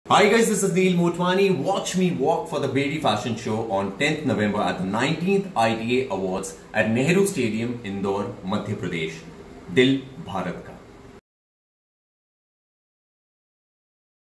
Hi guys, this is Neil Motwani. Watch me walk for the Bedi Fashion Show on 10th November at the 19th ITA Awards at Nehru Stadium, Indore, Madhya Pradesh. दिल भारत का